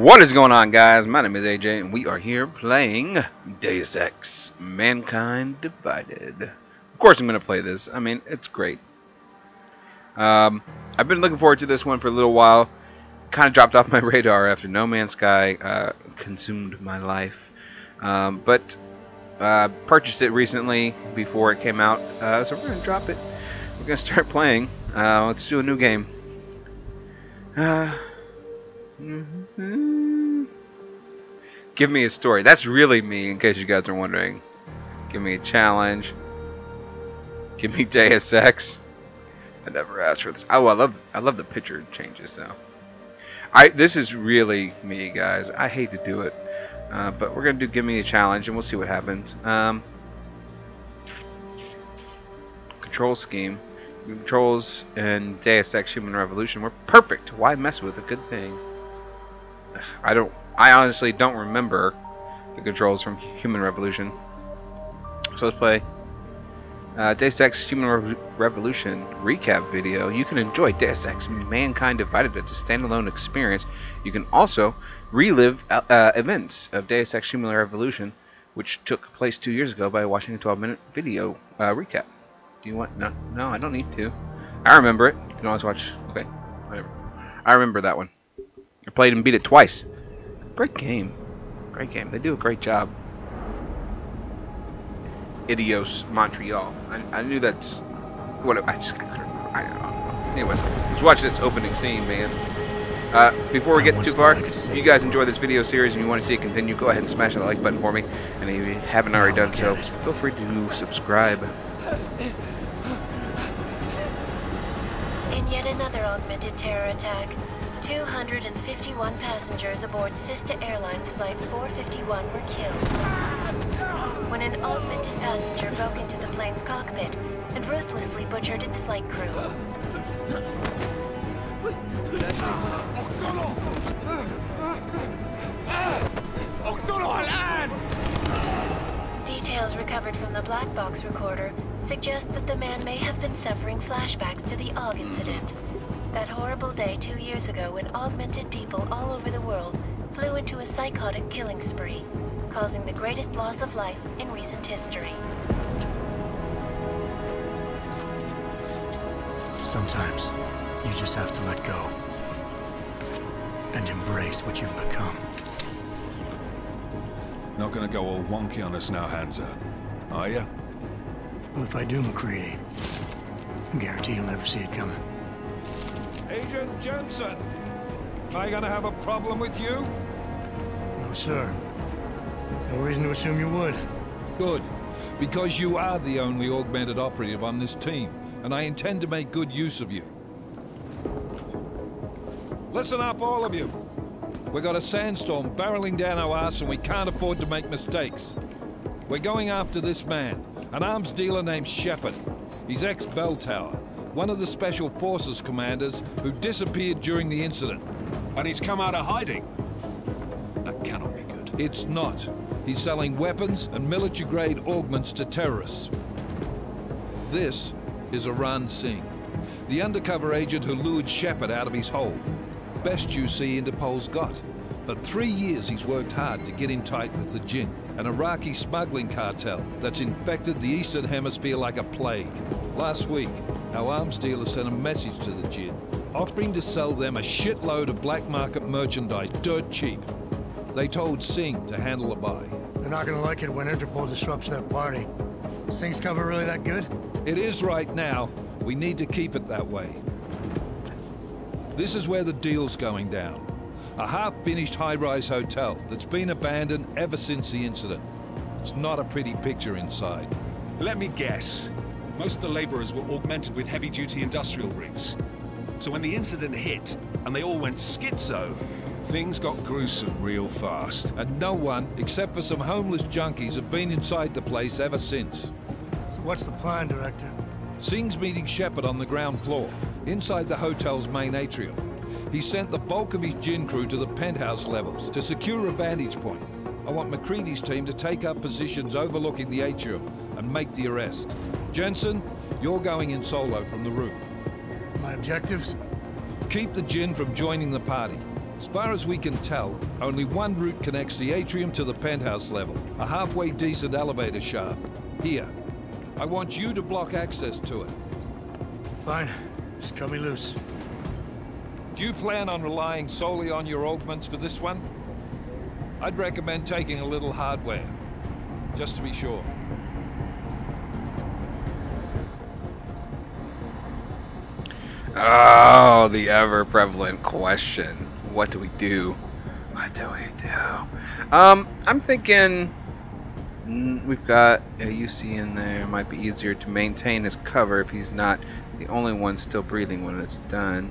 What is going on, guys? My name is AJ, and we are here playing Deus Ex Mankind Divided. Of course I'm going to play this. I mean, it's great. I've been looking forward to this one for a little while. Kind of dropped off my radar after No Man's Sky consumed my life. But purchased it recently before it came out, so we're going to drop it. We're going to start playing. Let's do a new game. Give me a story. That's really me, in case you guys are wondering. Give me a challenge. Give me Deus Ex. I never asked for this. Oh, I love the picture changes though. This is really me, guys. I hate to do it, but we're gonna do give me a challenge, and we'll see what happens. Control scheme. Controls in Deus Ex Human Revolution were perfect. Why mess with a good thing? I honestly don't remember the controls from Human Revolution. So let's play Deus Ex Human Revolution recap video. You can enjoy Deus Ex Mankind Divided as a standalone experience. You can also relive events of Deus Ex Human Revolution, which took place 2 years ago, by watching a 12-minute video recap. Do you want? No, I don't need to. I remember it. You can always watch. Okay, whatever. I remember that one. I played and beat it twice. Great game. Great game. They do a great job. Idios Montreal. I knew that's what I just couldn't remember. I don't know. Anyways, let's watch this opening scene, man. Before we get too far, if you guys enjoy this video series and you want to see it continue, go ahead and smash that like button for me. And if you haven't already done so, feel free to subscribe. In yet another augmented terror attack, 251 passengers aboard Sister Airlines Flight 451 were killed when an augmented passenger broke into the plane's cockpit and ruthlessly butchered its flight crew. Details recovered from the black box recorder suggest that the man may have been suffering flashbacks to the AUG incident. That horrible day 2 years ago when augmented people all over the world flew into a psychotic killing spree, causing the greatest loss of life in recent history. Sometimes you just have to let go and embrace what you've become. Not gonna go all wonky on us now, Hansa, are you? Well, if I do, McCready, I guarantee you'll never see it coming. Agent Jensen, am I gonna have a problem with you? No, sir. No reason to assume you would. Good, because you are the only augmented operative on this team, and I intend to make good use of you. Listen up, all of you. We've got a sandstorm barreling down our ass, and we can't afford to make mistakes. We're going after this man, an arms dealer named Shepard. He's ex-Bell Tower, one of the Special Forces commanders who disappeared during the incident. And he's come out of hiding. That cannot be good. It's not. He's selling weapons and military-grade augments to terrorists. This is Iran Singh, the undercover agent who lured Shepard out of his hole. Best you see Interpol's got. For 3 years he's worked hard to get in tight with the Jinn, an Iraqi smuggling cartel that's infected the Eastern Hemisphere like a plague. Last week, our arms dealer sent a message to the Jinn, offering to sell them a shitload of black market merchandise dirt cheap. They told Singh to handle the buy. They're not gonna like it when Interpol disrupts that party. Is Singh's cover really that good? It is right now. We need to keep it that way. This is where the deal's going down. A half-finished high-rise hotel that's been abandoned ever since the incident. It's not a pretty picture inside. Let me guess. Most of the laborers were augmented with heavy-duty industrial rigs. So when the incident hit, and they all went schizo, things got gruesome real fast. And no one, except for some homeless junkies, have been inside the place ever since. So what's the plan, Director? Singh's meeting Shepard on the ground floor, inside the hotel's main atrium. He sent the bulk of his Jinn crew to the penthouse levels to secure a vantage point. I want McCready's team to take up positions overlooking the atrium and make the arrest. Jensen, you're going in solo from the roof. My objectives? Keep the Jinn from joining the party. As far as we can tell, only one route connects the atrium to the penthouse level. A halfway decent elevator shaft. Here. I want you to block access to it. Fine. Just cut me loose. Do you plan on relying solely on your augments for this one? I'd recommend taking a little hardware. Just to be sure. Oh, the ever-prevalent question. What do we do? What do we do? I'm thinking we've got a UC in there. It might be easier to maintain his cover if he's not the only one still breathing when it's done.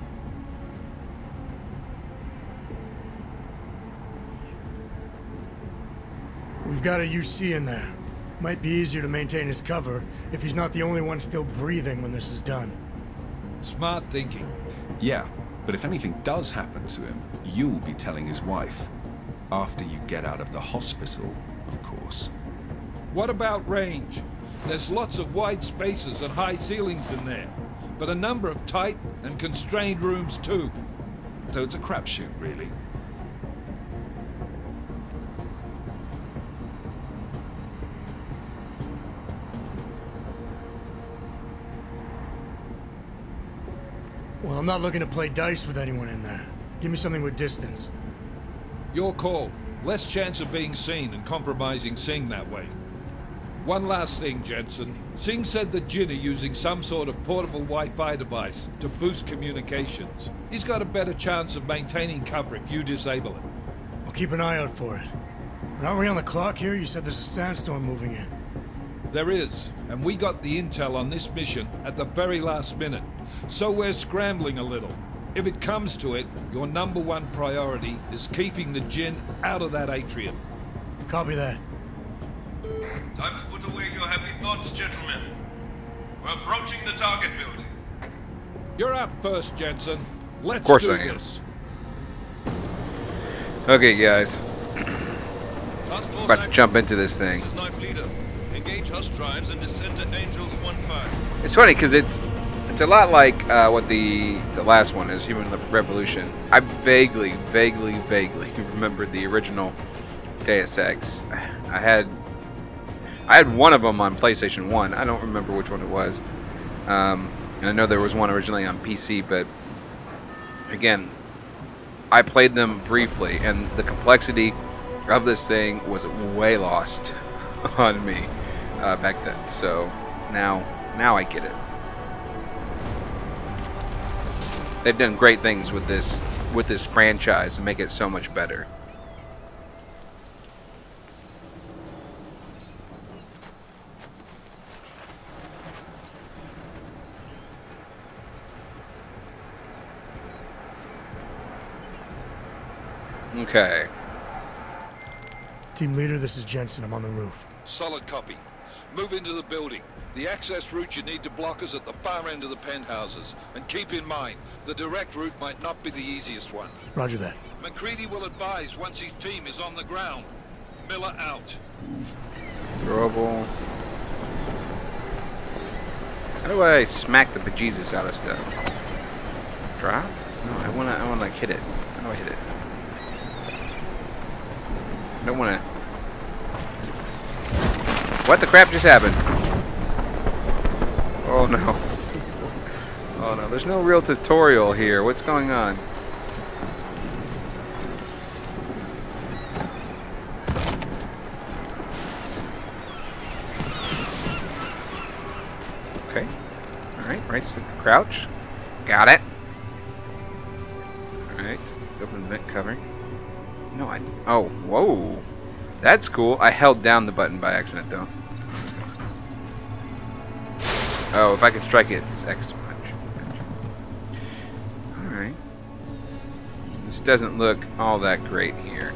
We've got a UC in there. Might be easier to maintain his cover if he's not the only one still breathing when this is done. Smart thinking. Yeah, but if anything does happen to him, you'll be telling his wife. After you get out of the hospital, of course. What about range? There's lots of wide spaces and high ceilings in there, but a number of tight and constrained rooms too. So it's a crapshoot, really. Well, I'm not looking to play dice with anyone in there. Give me something with distance. Your call. Less chance of being seen and compromising Singh that way. One last thing, Jensen. Singh said that Jin are using some sort of portable Wi-Fi device to boost communications. He's got a better chance of maintaining cover if you disable it. I'll keep an eye out for it. But aren't we on the clock here? You said there's a sandstorm moving in. There is, and we got the intel on this mission at the very last minute. So we're scrambling a little. If it comes to it, your #1 priority is keeping the Jinn out of that atrium. Copy that. Time to put away your heavy thoughts, gentlemen. We're approaching the target building. You're up first, Jensen. Let's Of course do I am. this. Okay, guys. Task Force About to action. jump into this thing. This is Knife Leader. Engage hush drives and descend to Angels 1-5. It's funny because it's a lot like what the last one is, Human Revolution. I vaguely remember the original Deus Ex. I had one of them on PlayStation 1. I don't remember which one it was. And I know there was one originally on PC, but again, I played them briefly, and the complexity of this thing was way lost on me back then. So now I get it. They've done great things with this franchise to make it so much better. Okay. Team leader, this is Jensen. I'm on the roof. Solid copy. Move into the building. The access route you need to block is at the far end of the penthouses. And keep in mind, the direct route might not be the easiest one. Roger that. McCready will advise once his team is on the ground. Miller out. Throwable. How do I smack the bejesus out of stuff? Drop? No, I wanna like hit it. How do I hit it? I don't wanna. What the crap just happened? Oh no. Oh no, there's no real tutorial here. What's going on? Okay. Alright, right, sit the crouch. Got it. Alright, open vent cover. No, oh, whoa. That's cool. I held down the button by accident, though. Oh, if I can strike it, it's X to punch. Alright. This doesn't look all that great here.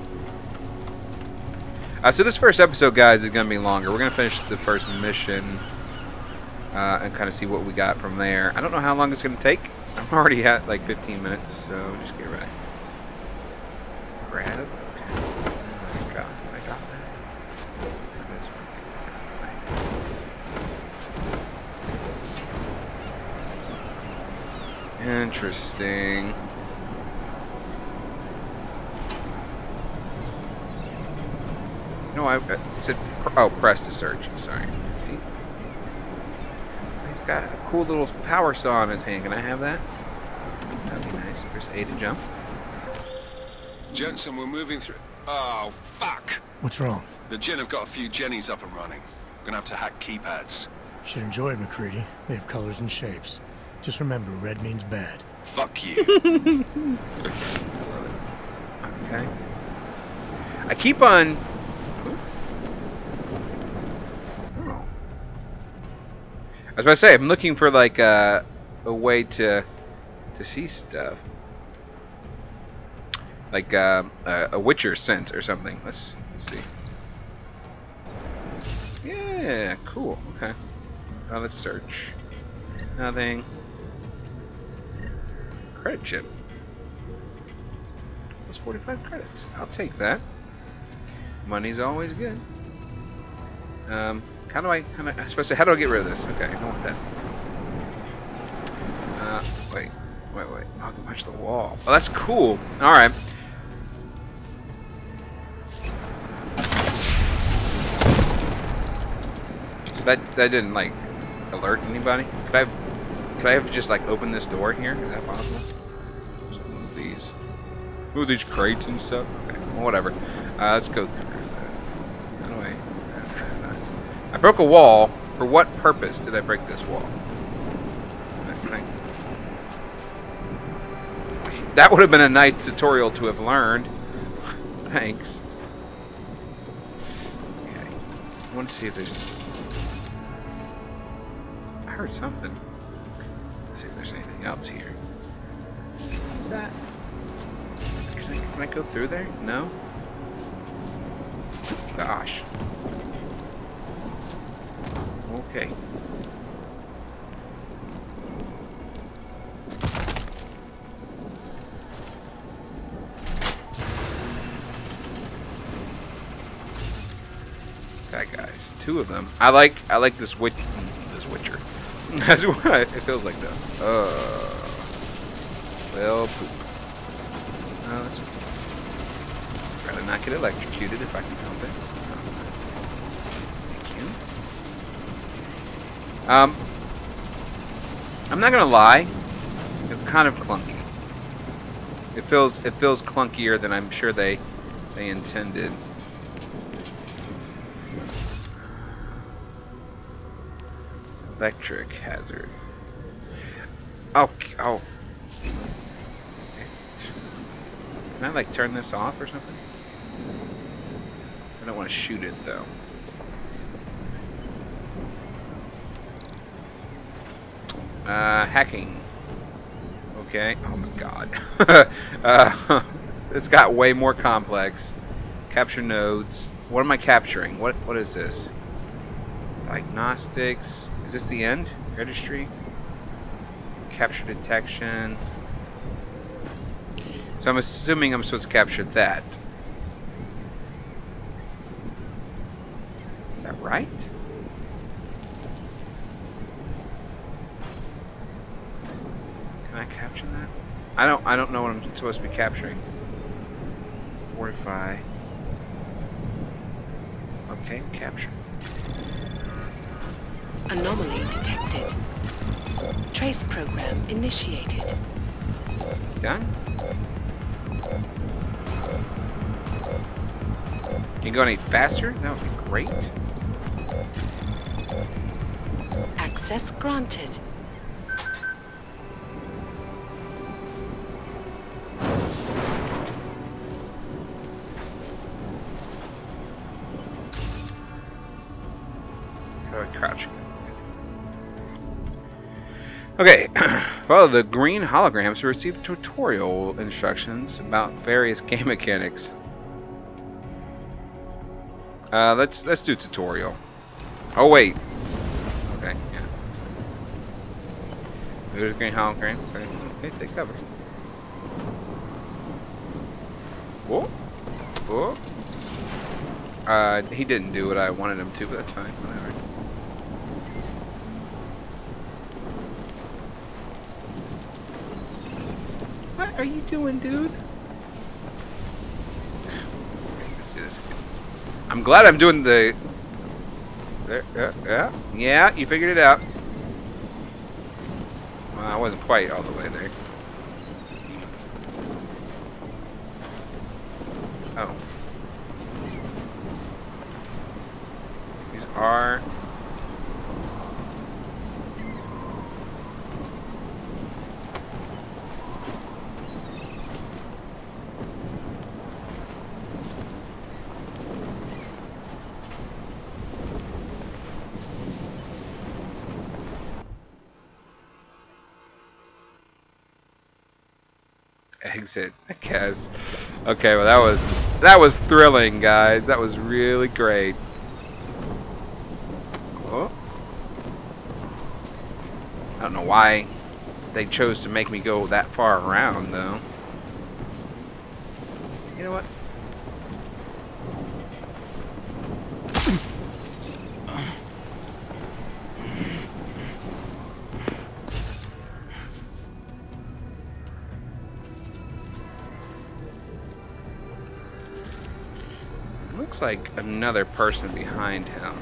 So this first episode, guys, is going to be longer. We're going to finish the first mission and kind of see what we got from there. I don't know how long it's going to take. I'm already at like 15 minutes, so just get ready. Grab. I got that. Interesting. No, I said, oh, press to search. Sorry. He's got a cool little power saw in his hand. Can I have that? That'd be nice. Press A to jump. Jensen, we're moving through. Oh, fuck! What's wrong? The Gen have got a few Jennies up and running. Gonna have to hack keypads. Should enjoy it, McCready. They have colors and shapes. Just remember, red means bad. Fuck you. Okay. I keep on. Oh. I was about to say I'm looking for like a way to see stuff, like a Witcher sense or something. Let's see. Yeah, cool. Okay. Let's search. Nothing. Credit chip. Plus 45 credits. I'll take that. Money's always good. How do I supposed to say, how do I get rid of this? Okay, I don't want that. Wait. I can punch the wall. Oh, that's cool. Alright. So that didn't like alert anybody? Could I have just like opened this door here? Is that possible? So move these. Move these crates and stuff. Okay, well, whatever. Let's go through that. How do I broke a wall. For what purpose did I break this wall? That would have been a nice tutorial to have learned. Thanks. Okay. I want to see if there's... I heard something. Let's see if there's anything else here. What's that? Can I go through there? No? Gosh. Okay. That guy's two of them. I like this Witcher. That's why it feels like that. Well, poop. Oh, that's try to not get electrocuted if I can help it. Oh, thank you. I'm not gonna lie. It's kind of clunky. It feels clunkier than I'm sure they intended. Electric hazard. Oh. Can I like turn this off or something? I don't want to shoot it though. Hacking. Okay. Oh my god. It's got way more complex. Capture nodes. What am I capturing? What is this? Diagnostics. Is this the end? Registry. Capture detection. So I'm assuming I'm supposed to capture that. Is that right? Can I capture that? I don't know what I'm supposed to be capturing. Fortify. Okay, capture. Anomaly detected. Trace program initiated. Done? Can you go any faster? That would be great. Access granted. Crouch. Okay, follow the green holograms to receive tutorial instructions about various game mechanics. Let's do tutorial. Oh wait. Okay, yeah. There's a green hologram. Okay, take cover. Whoa. Whoa. He didn't do what I wanted him to, but that's fine. Whatever. What are you doing, dude? Let's do this again. I'm glad I'm doing the... Yeah, you figured it out. Well, I wasn't quite all the way there. Oh. These are... exit, I guess. Okay, well that was thrilling, guys. That was really great. Oh. I don't know why they chose to make me go that far around, though. You know what? Looks like another person behind him.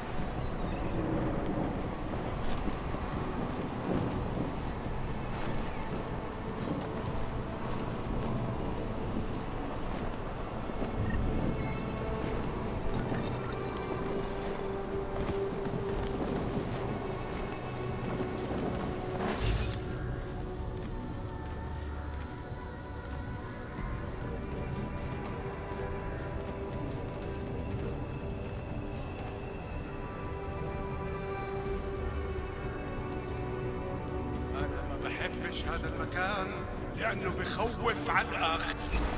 هذا المكان لأنه بخوف على الآخر.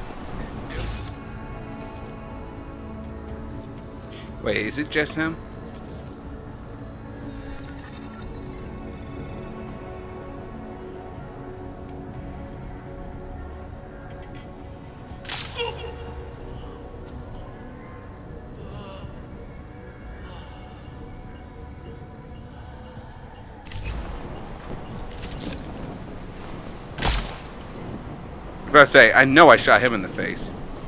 Wait, is it just him? I was about to say, I know I shot him in the face.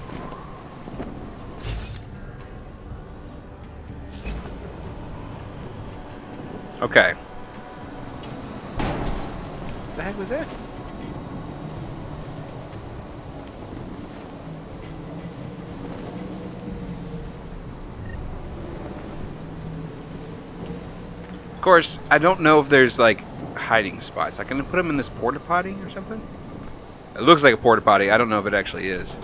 Okay. What the heck was that? Of course, I don't know if there's like hiding spots. Like, can I put him in this porta potty or something? It looks like a porta potty. I don't know if it actually is.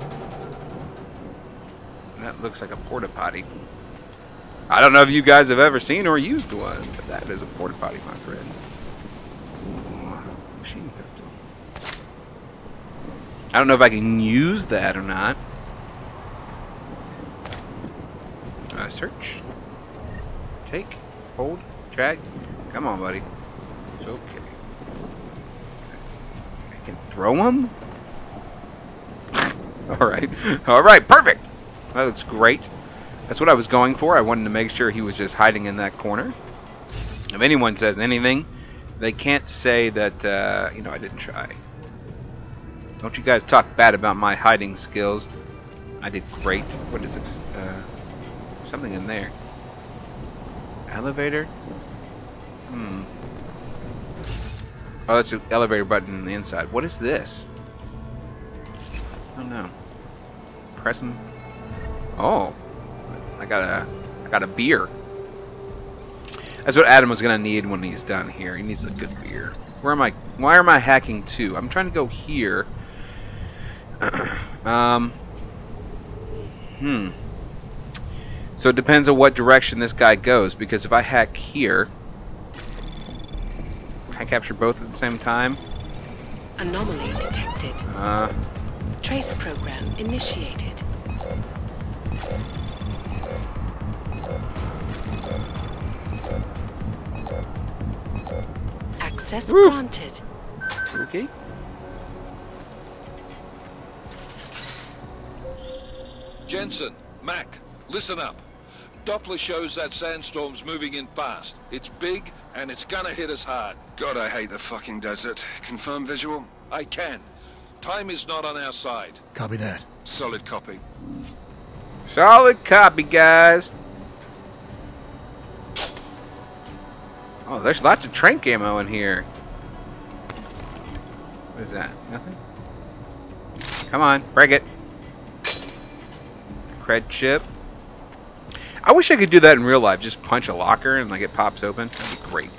That looks like a porta potty. I don't know if you guys have ever seen or used one, but that is a porta potty, my friend. Machine pistol. I don't know if I can use that or not. Search. Take. Hold. Drag. Come on, buddy. It's okay. Can throw him? Alright, perfect! That looks great. That's what I was going for. I wanted to make sure he was just hiding in that corner. If anyone says anything, they can't say that, you know, I didn't try. Don't you guys talk bad about my hiding skills. I did great. What is this? Something in there. Elevator? Oh, that's the elevator button on the inside. What is this? I don't know. Press him. Oh, I got a beer. That's what Adam was gonna need when he's done here. He needs a good beer. Where am I? Why am I hacking to? I'm trying to go here. So it depends on what direction this guy goes. Because if I hack here. I capture both at the same time. Anomaly detected. Trace program initiated. Access granted. Okay. Jensen, Mac, listen up. Doppler shows that sandstorm's moving in fast. It's big, and it's gonna hit us hard. God, I hate the fucking desert. Confirm visual? I can. Time is not on our side. Copy that. Solid copy. Solid copy, guys. Oh, there's lots of trank ammo in here. What is that? Nothing? Come on, break it. Cred chip. I wish I could do that in real life. Just punch a locker and like it pops open. That'd be great.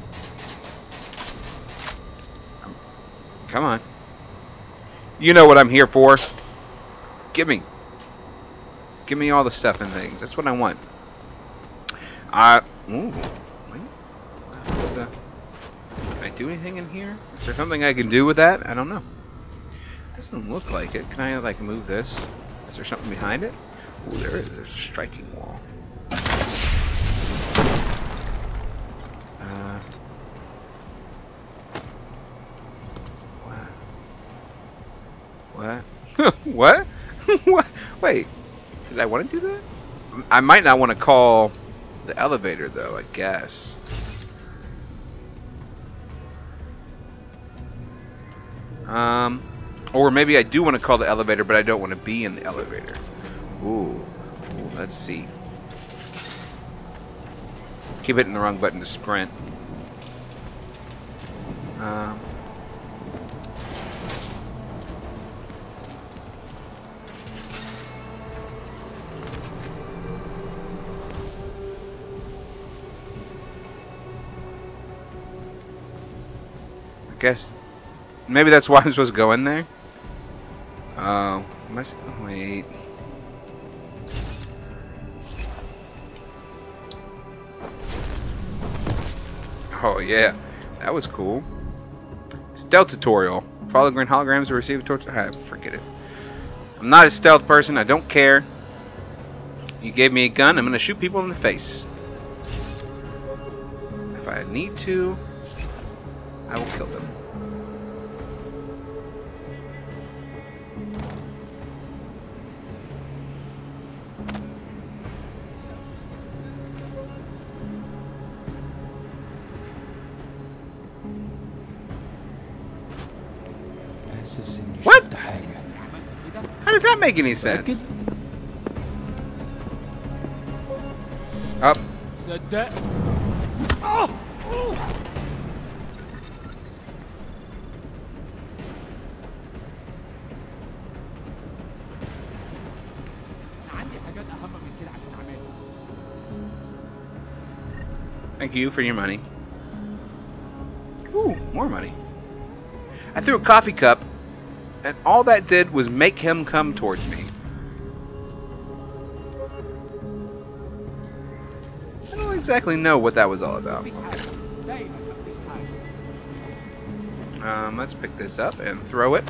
Come on. You know what I'm here for. Give me all the stuff and things. That's what I want. Ooh. Wait. What's the... Can I do anything in here? Is there something I can do with that? I don't know. Doesn't look like it. Can I like move this? Is there something behind it? Ooh, there is. There's a striking wall. What? What? What? Wait. Did I want to do that? I might not want to call the elevator though, I guess. Or maybe I do want to call the elevator, but I don't want to be in the elevator. Ooh, let's see. Keep hitting the wrong button to sprint. I guess maybe that's why I'm supposed to go in there. Wait. Oh yeah, that was cool. Stealth tutorial. Follow green holograms to receive a torch. Forget it. I'm not a stealth person. I don't care. You gave me a gun. I'm gonna shoot people in the face. If I need to, I will kill them. What? How does that make any sense? Up. Said that. Thank you for your money. Ooh, more money. I threw a coffee cup, and all that did was make him come towards me. I don't exactly know what that was all about. Let's pick this up and throw it.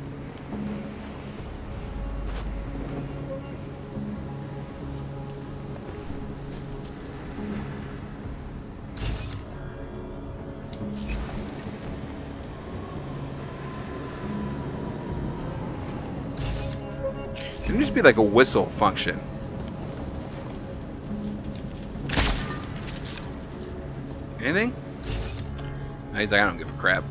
There used to be like a whistle function. Anything? He's like, I don't give a crap.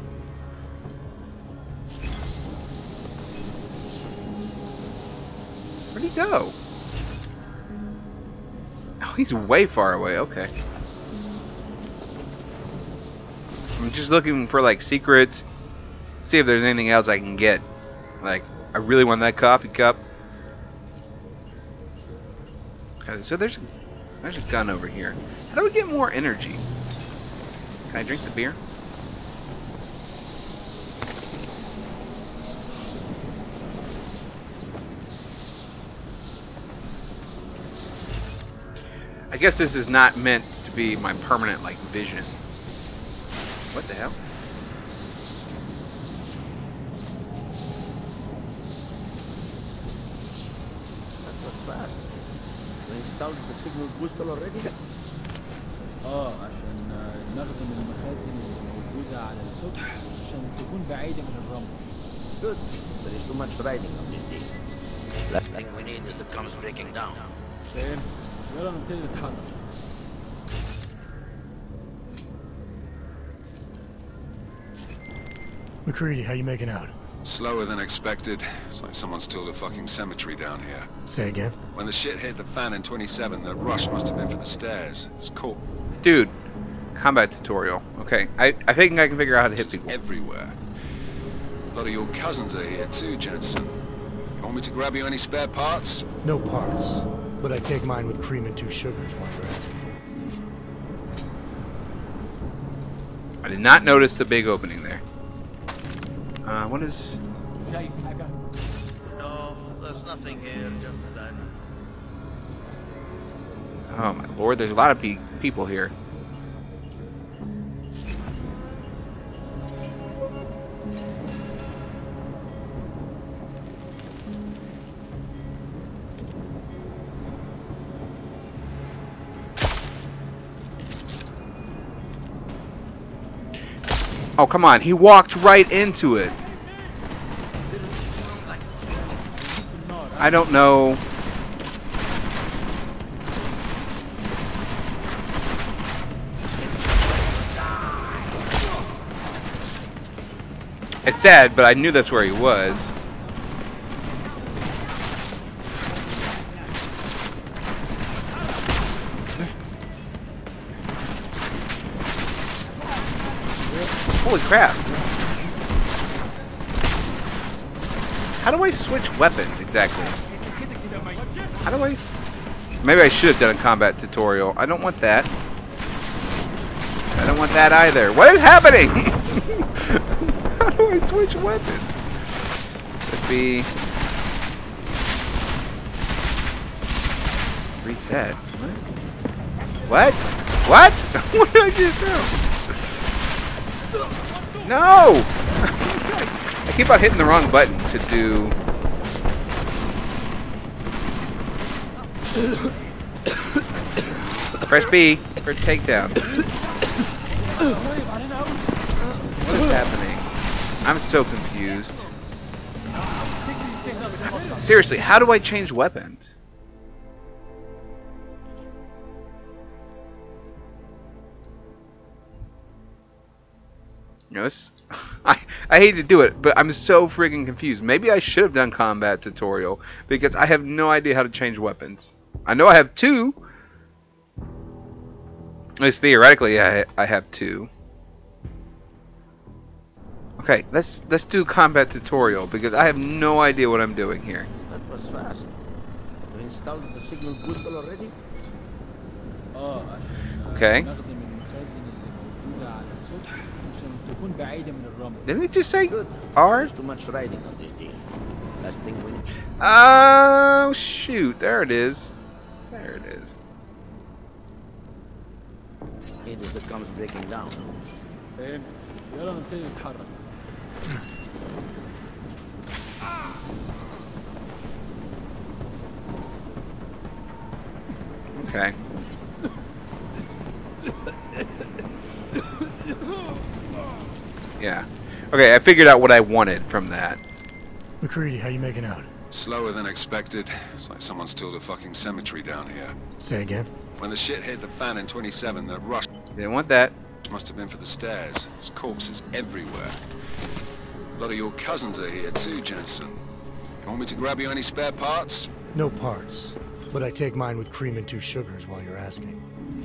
Where'd he go? Oh, he's way far away. Okay. I'm just looking for like secrets. See if there's anything else I can get. Like, I really want that coffee cup. Okay, so there's a gun over here. How do we get more energy? Can I drink the beer? I guess this is not meant to be my permanent like vision. What the hell? That was fast. They installed the signal booster already? عشان نخدم المخازن الموجودة على السطح عشان تكون بعيدة من الرمل. Good. There is too much riding on this thing. Last thing we need is the comes breaking down. Same. يلا نبتدي نتحرك. McCready, how you making out? Slower than expected. It's like someone's tilled a fucking cemetery down here. Say again? When the shit hit the fan in 27, the rush must have been for the stairs. It's cool. Dude, combat tutorial. Okay, I think I can figure out how to hit people. Everywhere. A lot of your cousins are here too, Jensen. You want me to grab you any spare parts? No parts, but I take mine with cream and 2 sugars while you're asking. I did not notice the big opening there. What is... No, there's nothing here, just as I know. Oh my lord, there's a lot of people here. Oh, come on. He walked right into it. I don't know. It's sad, but I knew that's where he was. Holy crap. How do I switch weapons exactly? How do I... Maybe I should have done a combat tutorial. I don't want that. I don't want that either. What is happening? How do I switch weapons? Could be... Reset. What? What? What did I just do? No! I keep on hitting the wrong button to do... Press B for takedown. What is happening? I'm so confused. Seriously, how do I change weapons? You know, I hate to do it, but I'm so freaking confused. Maybe I should have done combat tutorial because I have no idea how to change weapons. I know I have 2. At least theoretically, I have 2. Okay, let's do combat tutorial because I have no idea what I'm doing here. That was fast. You installed the signal booster already? Okay. Didn't we just say R? There's too much riding on this deal. Last thing we need. Oh shoot! There it is. There it is. It is that comes breaking down. Okay. Yeah. Okay, I figured out what I wanted from that. McCready, how you making out? Slower than expected. It's like someone's tilled a fucking cemetery down here. Say again? When the shit hit the fan in 27, the rush Didn't want that. must have been for the stairs. There's corpses everywhere. A lot of your cousins are here too, Jensen. You want me to grab you any spare parts? No parts, but I take mine with cream and 2 sugars while you're asking.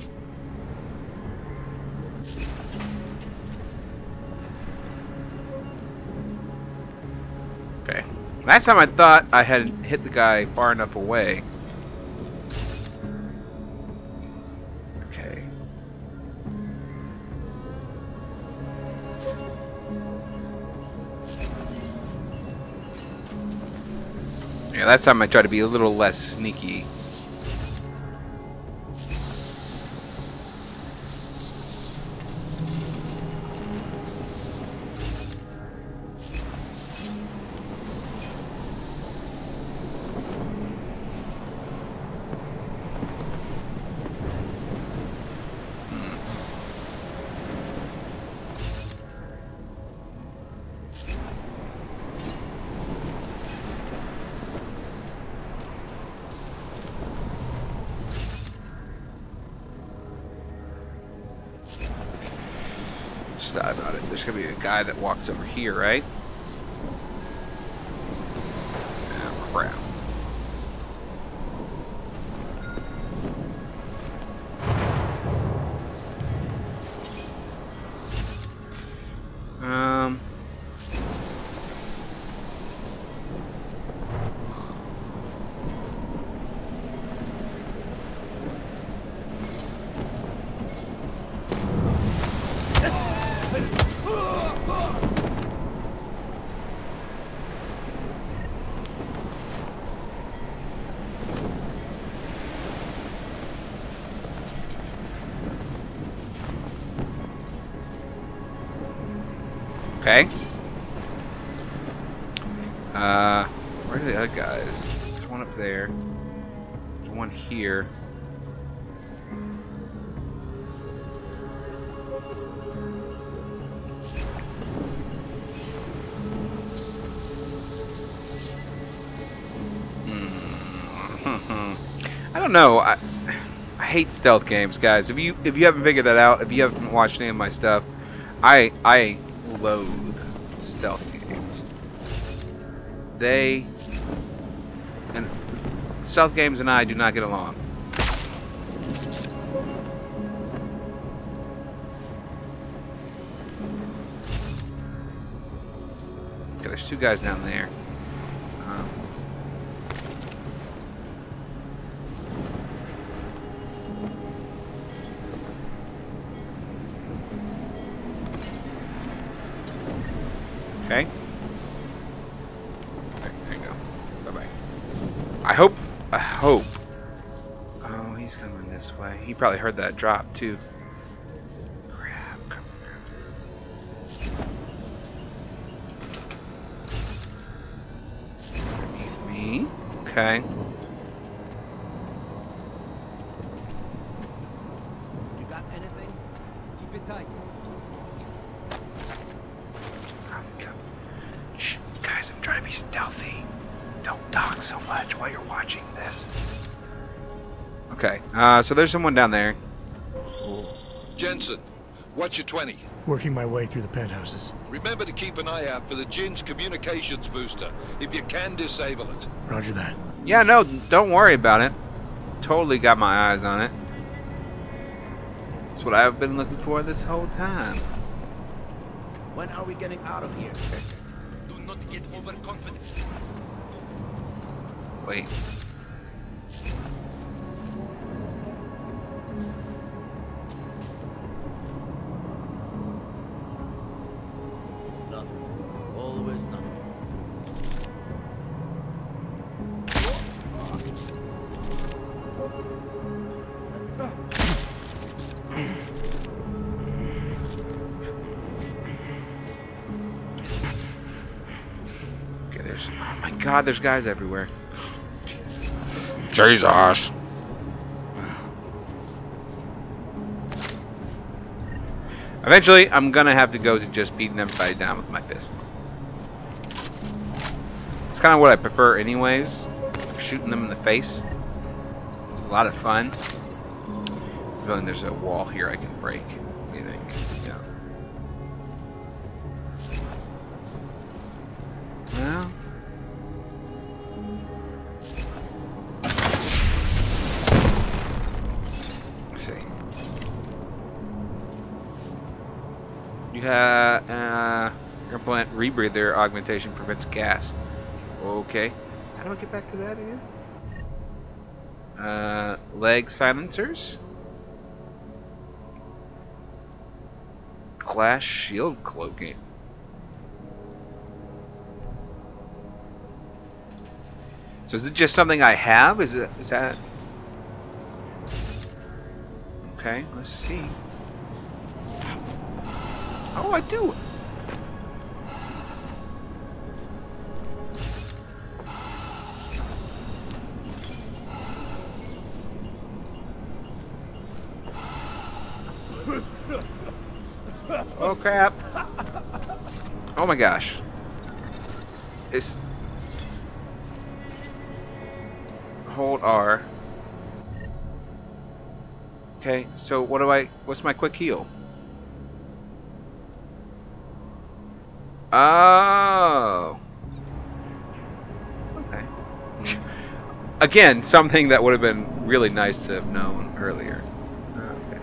Okay. Last time I thought I had hit the guy far enough away. Okay. Yeah, last time I tried to be a little less sneaky. Just thought about it. There's gonna be a guy that walks over here, right? Okay. Where are the other guys? There's one up there. There's one here. I don't know. I hate stealth games, guys. If you haven't figured that out, if you haven't watched any of my stuff, I loathe stealth games. Stealth games and I do not get along. Okay, there's two guys down there. Okay. There you go. Bye-bye. I hope. Oh, he's coming this way. He probably heard that drop, too. Crap. Come underneath me. Okay. You got anything? Keep it tight. Shh, guys, I'm trying to be stealthy. Don't talk so much while you're watching this. Okay, so there's someone down there. Jensen, what's your 20? Working my way through the penthouses. Remember to keep an eye out for the Jin's communications booster. If you can, disable it. Roger that. Yeah, no, don't worry about it. Totally got my eyes on it. That's what I've been looking for this whole time. When are we getting out of here? Do not get overconfident. Wait. Nothing. Always nothing. Okay, there's. Oh my God, there's guys everywhere. Jesus. Eventually, I'm gonna have to go to just beating everybody down with my fist. It's kind of what I prefer, anyways. Shooting them in the face. It's a lot of fun. I'm feeling there's a wall here I can break. What do you think? Yeah. Well. Let's see. You have your plant rebreather augmentation prevents gas. Okay. How do I get back to that again? Leg silencers. Glass shield cloaking. So is it just something I have? Is that? Okay, let's see. Oh, I do. Oh crap. Oh my gosh. It's hold R. Okay, so what's my quick heal? Oh. Okay. Again, something that would have been really nice to have known earlier. Okay.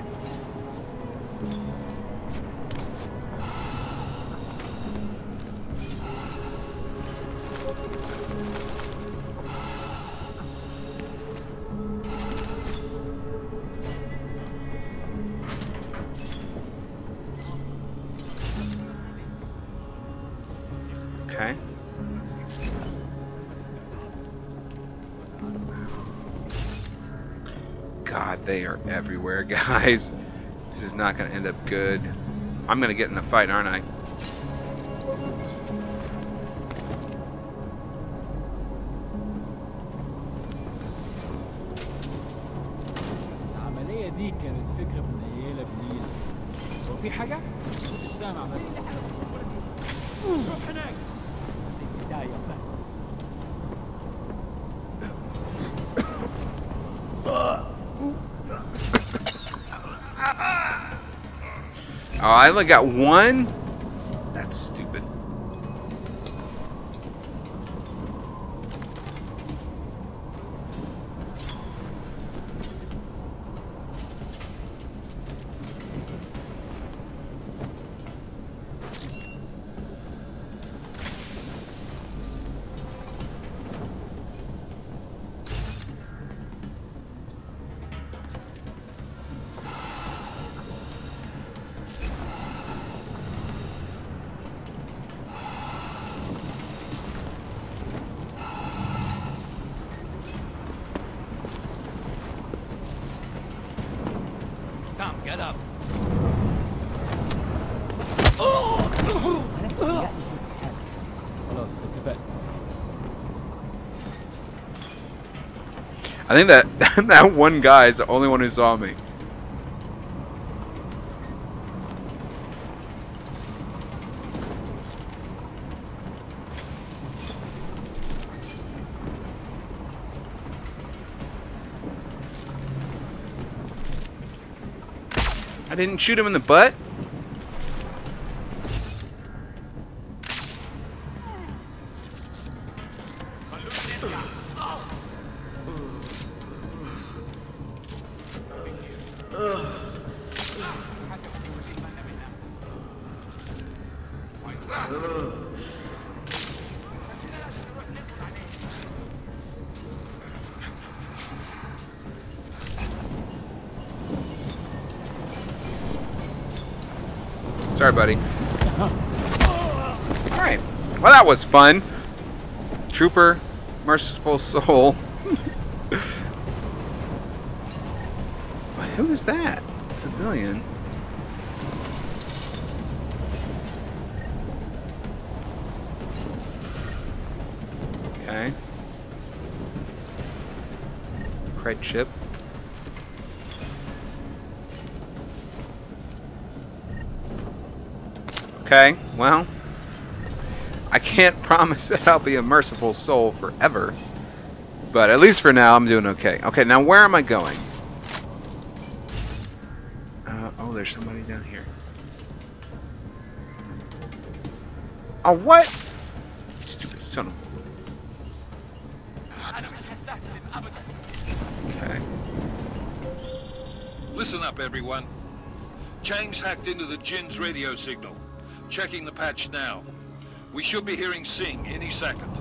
Okay. God, they are everywhere, guys. This is not going to end up good. I'm going to get in a fight, aren't I? دي كانت فكرة منيلة بنيلة. هو في حاجة؟ مش سامع بس. روح هناك. بداية بس. Oh, I only got one? That's stupid. Come, get up. خلاص اتفقنا. I think that that one guy is the only one who saw me. I didn't shoot him in the butt? Sorry, buddy. Alright. Well, that was fun. Trooper, merciful soul. Who is that? Civilian. Okay. Cred chip. Okay, well, I can't promise that I'll be a merciful soul forever, but at least for now I'm doing okay. Okay, now where am I going? Oh, there's somebody down here. Oh, what? Stupid son of a... Okay. Listen up, everyone. Chang's hacked into the Jinn's radio signal. Checking the patch now. We should be hearing Singh any second.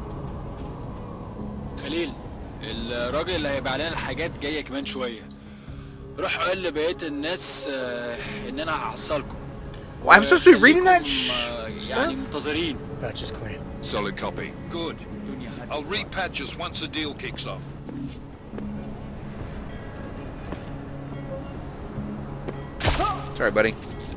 خليل الراجل اللي هيبيع لنا الحاجات جايه كمان شويه. روح قول لبقيه الناس ان انا هحصلكم. Well, I'm supposed to be reading that يعني منتظرين. Patch is clean. Solid copy. Good. I'll read patches once the deal kicks off. Sorry, buddy.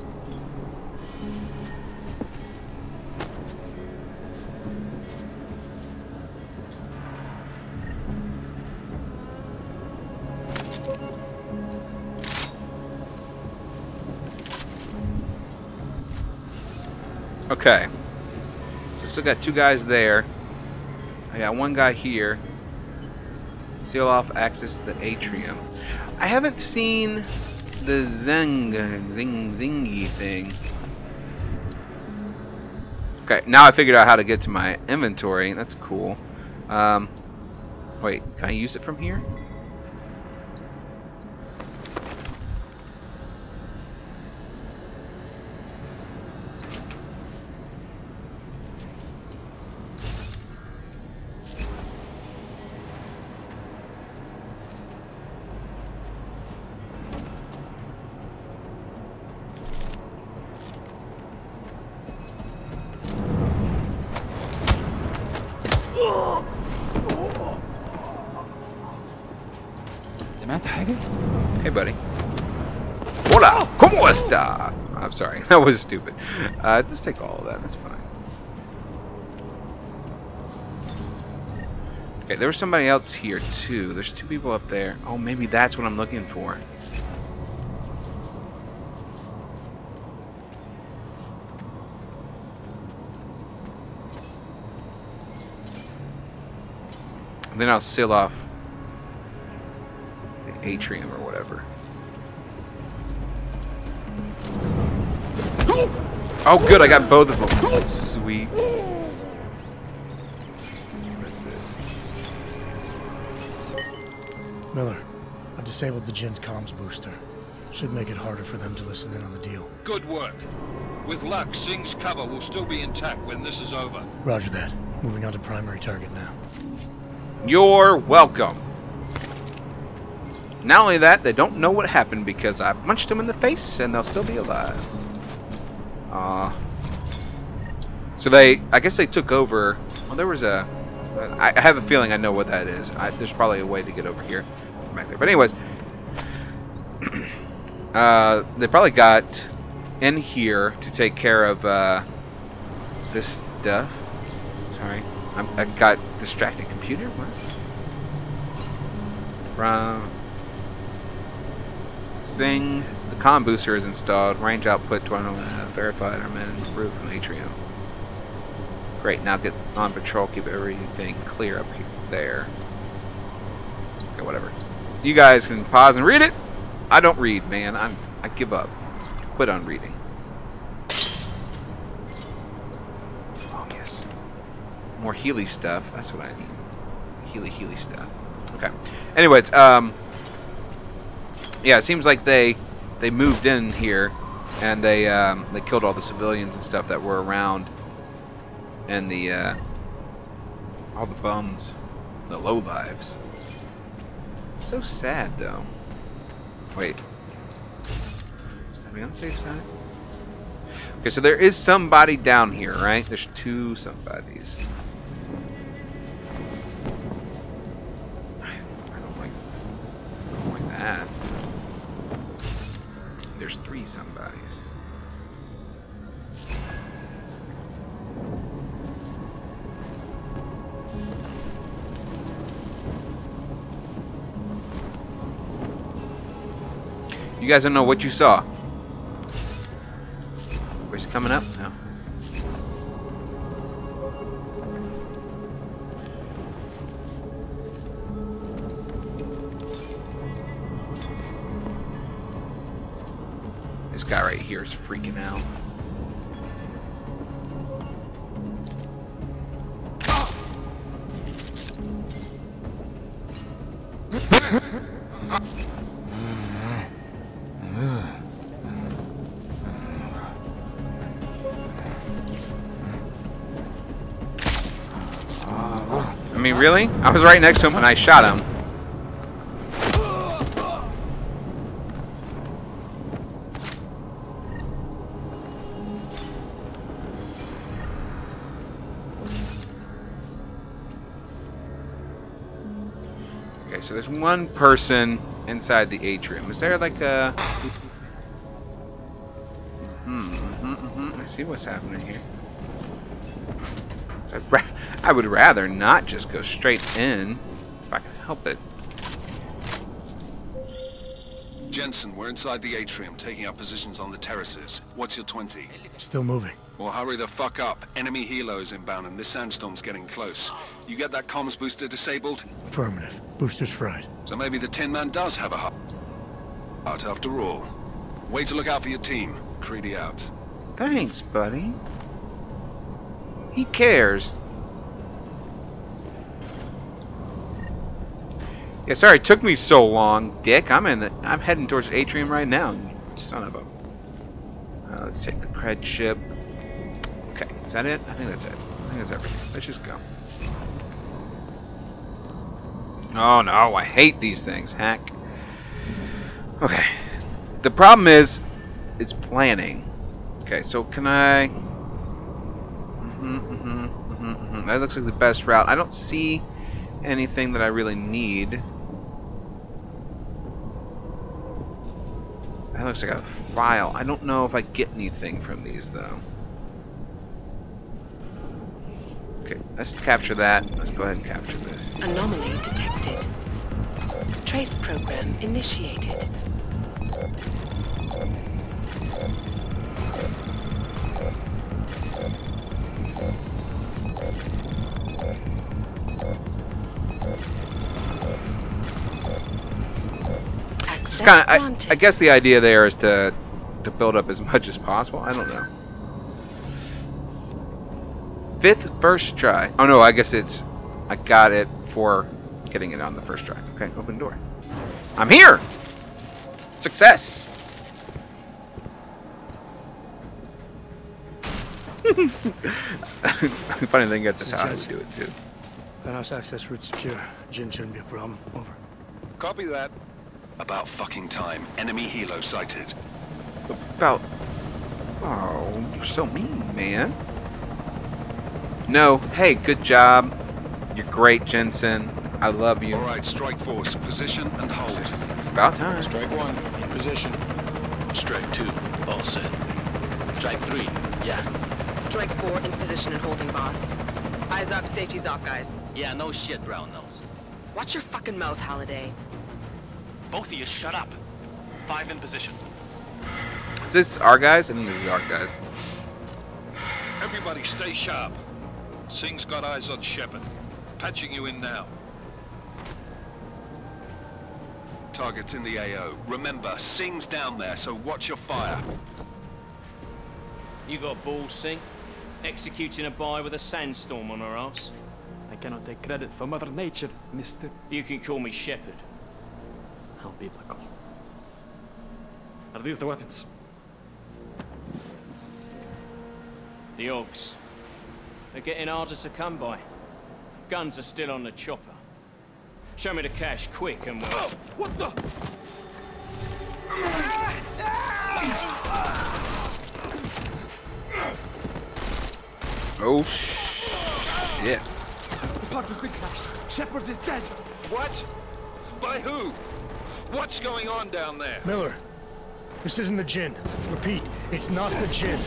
Okay, so still got two guys there. I got one guy here. Seal off access to the atrium. I haven't seen the zingy thing. Okay, now I figured out how to get to my inventory. That's cool. Wait, can I use it from here? سمعت حاجة؟ Hey, buddy. Hola, ¿cómo está? I'm sorry, that was stupid. Let's take all of that, that's fine. Okay, there was somebody else here too. There's two people up there. Oh, maybe that's what I'm looking for. And then I'll seal off the atrium or whatever. Oh, good, I got both of them. Sweet. What is this? Miller, I disabled the Jin's comms booster. Should make it harder for them to listen in on the deal. Good work. With luck, Singh's cover will still be intact when this is over. Roger that. Moving on to primary target now. You're welcome. Not only that, they don't know what happened because I punched them in the face and they'll still be alive. So I guess they took over. Well, there was a. I have a feeling I know what that is. There's probably a way to get over here, back there. But anyways, they probably got in here to take care of this stuff. Sorry, I got distracted. Computer, what? From Singh, the comm booster is installed. Range output 20. Verified. Our men roof from atrium. Great. Now get on patrol. Keep everything clear up there. Okay, whatever. You guys can pause and read it. I don't read, man. I give up. Quit on reading. Oh yes. More Healy stuff. That's what I need. Healy stuff. Okay. Anyways, yeah, it seems like they moved in here and they killed all the civilians and stuff that were around, and all the bums, the lowlives. So sad though. Wait. Are we on the safe side? Okay, so there is somebody down here, right? There's two somebodies. I don't like that. There's three somebodies. You guys don't know what you saw. Where's he coming up? No. This guy right here is freaking out. I mean, really? I was right next to him when I shot him. Okay, so there's one person inside the atrium. Is there like a... I see what's happening here. So I would rather not just go straight in if I can help it. Jensen, we're inside the atrium, taking up positions on the terraces. What's your 20? Still moving. Well, hurry the fuck up. Enemy helos inbound and this sandstorm's getting close. You get that comms booster disabled? Affirmative. Booster's fried. So maybe the Tin Man does have a heart after all. Way to look out for your team. Creedy out. Thanks, buddy. He cares. Yeah, sorry it took me so long, Dick. I'm heading towards the atrium right now. Son of a. Let's take the cred ship. Okay, is that it? I think that's it. I think that's everything. Let's just go. Oh no, I hate these things. Hack. Okay. The problem is, it's planning. Okay, so can I? That looks like the best route. I don't see anything that I really need. That looks like a file. I don't know if I get anything from these though. Okay, let's capture that. Let's go ahead and capture this. Anomaly detected. Trace program initiated. It's kind of, I guess the idea there is to build up as much as possible. I don't know. 5th first try. Oh no, I guess it's, I got it for getting it on the first try. Okay, open door. I'm here! Success! Funny thing, that's how I would do it too. Penthouse access route secure. Jinn shouldn't be a problem. Over. Copy that. About fucking time. Enemy helo sighted. About... Oh, you're so mean, man. No, hey, good job. You're great, Jensen. I love you. Alright, strike force. Position and hold. About time. Strike 1, in position. Strike 2, all set. Strike 3, yeah. Strike 4 in position and holding, boss. Eyes up, safety's off, guys. Yeah, no shit, brown nose. Watch your fucking mouth, Halliday. Both of you shut up. 5 in position. Is this our guys? I think this is our guys. Everybody stay sharp. Singh's got eyes on Shepard. Patching you in now. Target's in the AO. Remember, Singh's down there, so watch your fire. You got balls, Singh? Executing a buy with a sandstorm on her ass? I cannot take credit for Mother Nature, mister. You can call me Shepard. How biblical. Are these the weapons? The Augs. They're getting harder to come by. Guns are still on the chopper. Show me the cash, quick, and we'll... Oh, what the? Oh, shit. The pod has been crashed. Shepard is dead. What? By who? What's going on down there? Miller, this isn't the Jinn. Repeat, it's not the Jinn.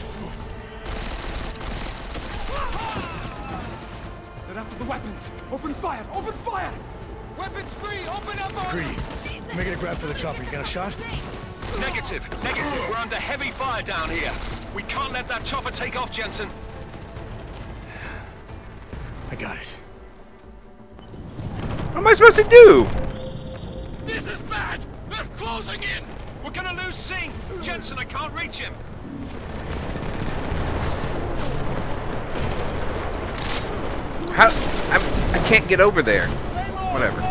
They're after the weapons. Open fire! Open fire! Weapons free! Open up! Greedy, making a grab for the chopper. You got a shot? Negative. We're under heavy fire down here. We can't let that chopper take off, Jensen. I got it. What am I supposed to do? This is bad! They're closing in! We're gonna lose Singh! Jensen, I can't reach him! How? I can't get over there. Whatever.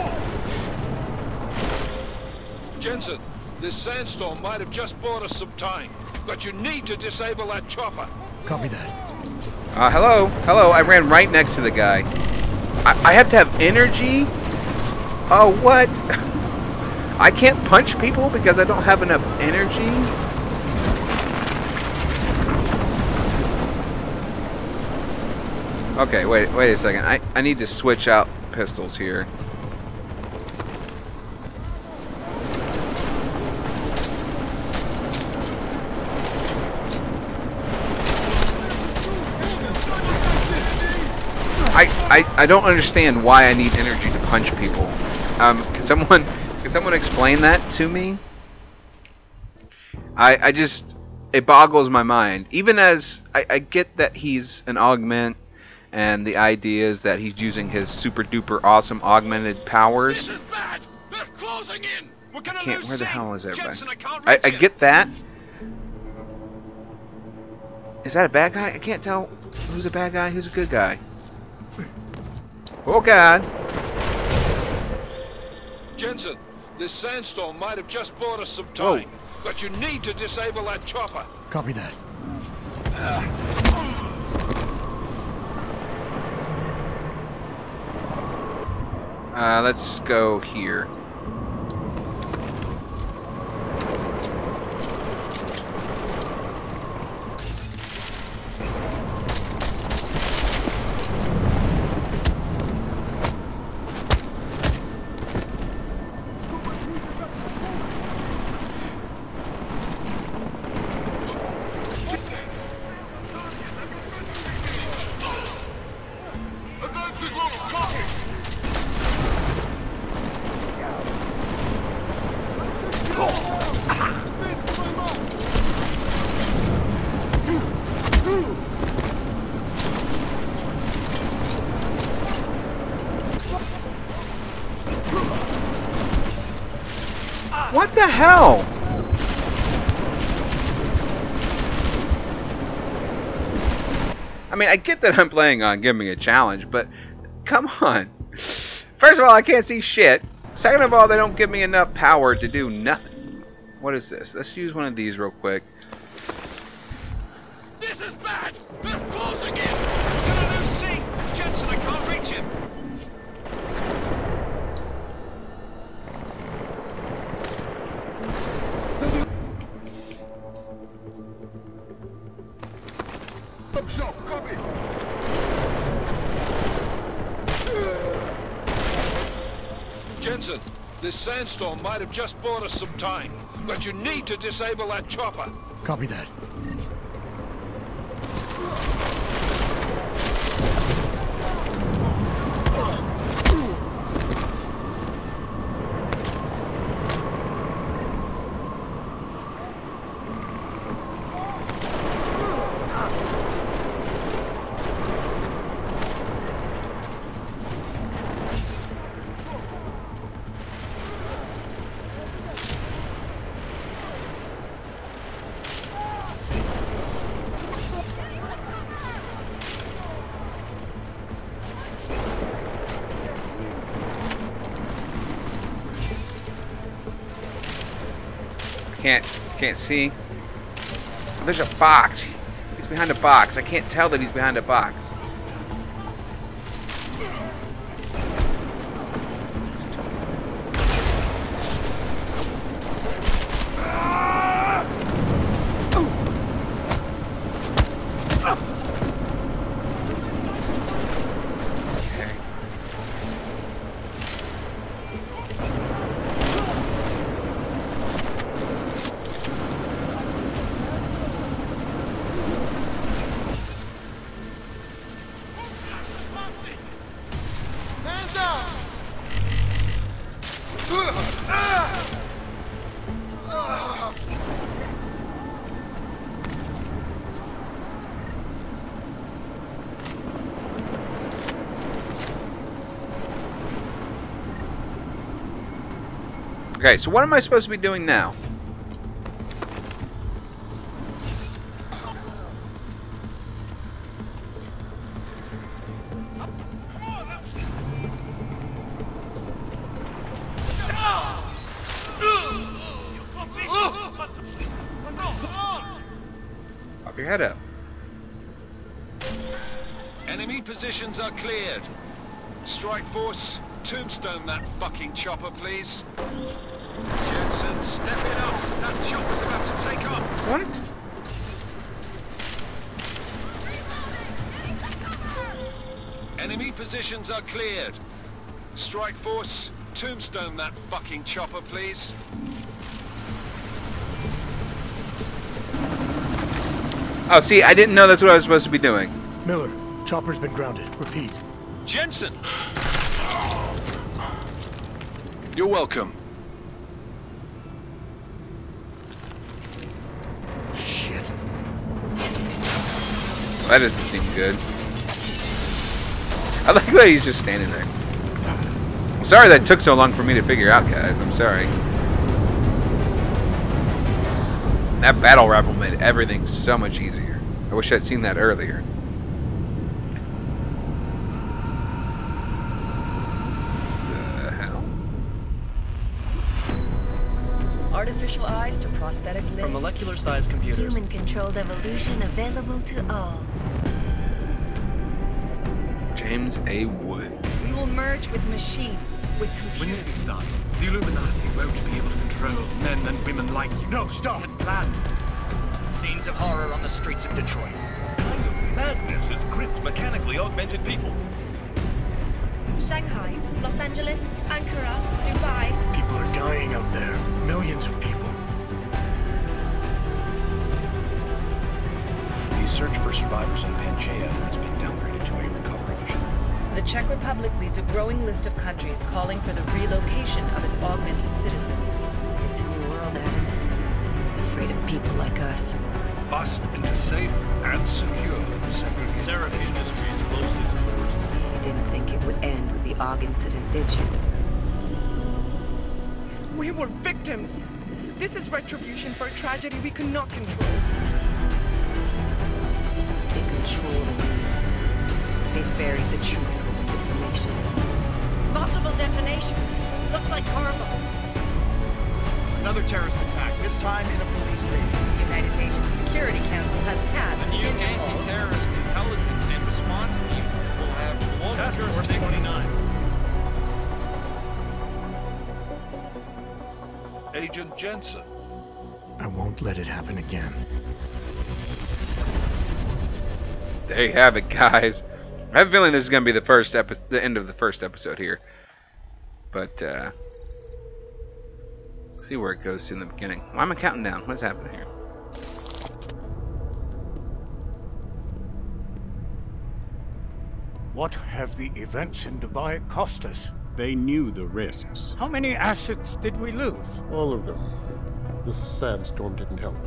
Jensen, this sandstorm might have just bought us some time, but you need to disable that chopper. Copy that. Hello? Hello, I ran right next to the guy. I have to have energy? Oh, what? I can't punch people because I don't have enough energy? Okay, wait a second. I need to switch out pistols here. I don't understand why I need energy to punch people. Can someone explain that to me? I just, it boggles my mind. Even as I get that he's an augment, and the idea is that he's using his super duper awesome augmented powers. This is bad. They're closing in. We're gonna Can't. lose Where the Singh. hell is everybody? Jensen, I can't reach I him. get that. Is that a bad guy? I can't tell who's a bad guy, who's a good guy. Oh God. Jensen, this sandstorm might have just bought us some time, but you need to disable that chopper. Copy that. Let's go here. hell? I mean, I get that I'm playing on Give Me a Challenge, but come on. First of all, I can't see shit. Second of all, they don't give me enough power to do nothing. What is this? Let's use one of these real quick. This is bad! They're closing in! Get a new seat! Jensen, I can't reach him! Shot, copy! Jensen, this sandstorm might have just bought us some time, but you need to disable that chopper. Copy that. Can't see. There's a box. He's behind a box. I can't tell that he's behind a box. Okay, so what am I supposed to be doing now? Pop your head up. Enemy positions are cleared. Strike force, tombstone that fucking chopper, please. Jensen, step it up. That chopper's about to take off. What? Enemy positions are cleared. Strike force, tombstone that fucking chopper, please. Oh, see, I didn't know that's what I was supposed to be doing. Miller, chopper's been grounded. Repeat. Jensen! You're welcome. Shit. That doesn't seem good. I like that he's just standing there. I'm sorry that took so long for me to figure out, guys. I'm sorry. That battle rifle made everything so much easier. I wish I'd seen that earlier. The hell? Artificial eyes to prosthetic limbs. From molecular-sized computers. Human-controlled evolution available to all. James A. Woods. We will merge with machines, with When computers. this is done, the Illuminati won't be able to control men and women like you. No, stop! And plan. Scenes of horror on the streets of Detroit. What kind of madness has gripped mechanically augmented people? Shanghai, Los Angeles, Ankara, Dubai. People are dying out there. Millions of people. The search for survivors in Pangaea has been downgraded to a recovery mission. The Czech Republic leads a growing list of countries calling for the relocation of its augmented citizens. It's a new world, Adam. It's afraid of people like us. Bust into safe and secure segregation industries closely towards You didn't think it would end with the AUG incident, did you? We were victims. This is retribution for a tragedy we cannot control. They control the news. They buried the truth with disinformation. Multiple detonations. Looks like car bombs. Another terrorist attack, this time in a police station. The United Nations Security Council has passed The new anti-terrorist intelligence and response team will have global jurisdiction. 29. Agent Jensen. I won't let it happen again. There you have it, guys. I have a feeling this is going to be the end of the first episode here. But, see where it goes to in the beginning. Why am I counting down? What's happening here? What have the events in Dubai cost us? They knew the risks. How many assets did we lose? All of them. The sandstorm didn't help.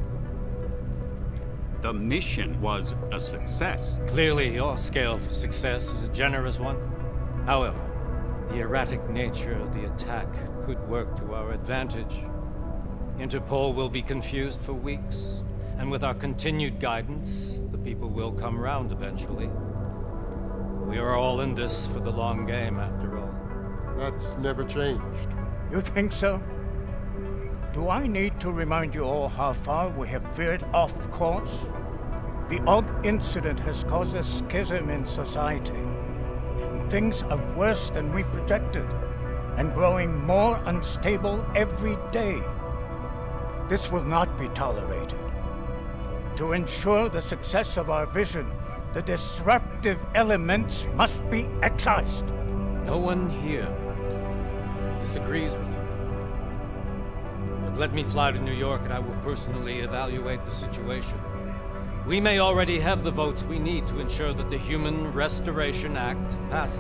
The mission was a success. Clearly, your scale for success is a generous one. However, the erratic nature of the attack could work to our advantage. Interpol will be confused for weeks, and with our continued guidance, the people will come round eventually. We are all in this for the long game, after all. That's never changed. You think so? Do I need to remind you all how far we have veered off course? The odd incident has caused a schism in society. Things are worse than we projected, and growing more unstable every day. This will not be tolerated. To ensure the success of our vision, the disruptive elements must be excised. No one here disagrees with you. But let me fly to New York and I will personally evaluate the situation. We may already have the votes we need to ensure that the Human Restoration Act passes.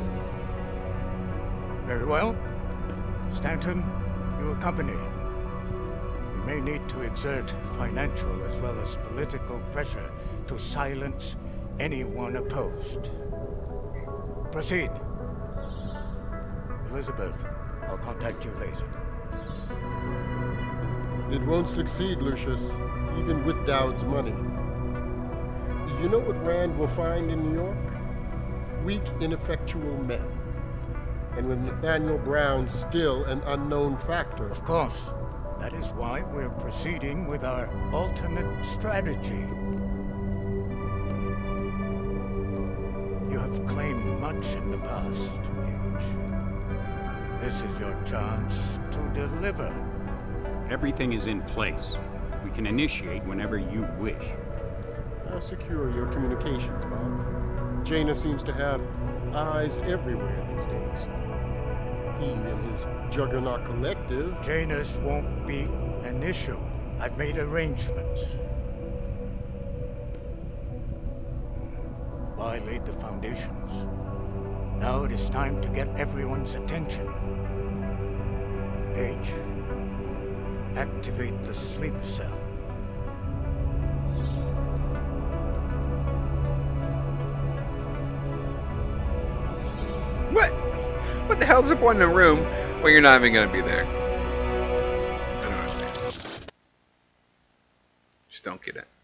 Very well. Stanton, you accompany. We may need to exert financial as well as political pressure to silence anyone opposed. Proceed. Elizabeth, I'll contact you later. It won't succeed, Lucius, even with Dowd's money. You know what Rand will find in New York? Weak, ineffectual men. And with Nathaniel Brown still an unknown factor. Of course. That is why we're proceeding with our alternate strategy. You have claimed much in the past, Huge. This is your chance to deliver. Everything is in place. We can initiate whenever you wish. I'll secure your communications, Bob. Jaina seems to have eyes everywhere these days. He and his Juggernaut Collective... Jaina's won't be an issue. I've made arrangements. I laid the foundations. Now it is time to get everyone's attention. H, activate the sleep cell. What? What the hell's the point in a room where you're not even going to be there? I don't understand. Just don't get it.